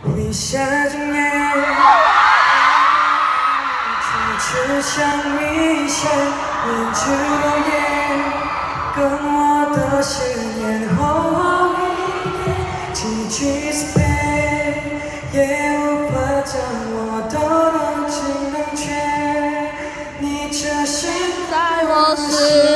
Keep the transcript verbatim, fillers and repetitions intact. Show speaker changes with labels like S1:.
S1: 你下着眼，只想你想念去留言，跟我的誓言厚厚一点，几句 spell 也无法将我都能情能全，你这心在我心。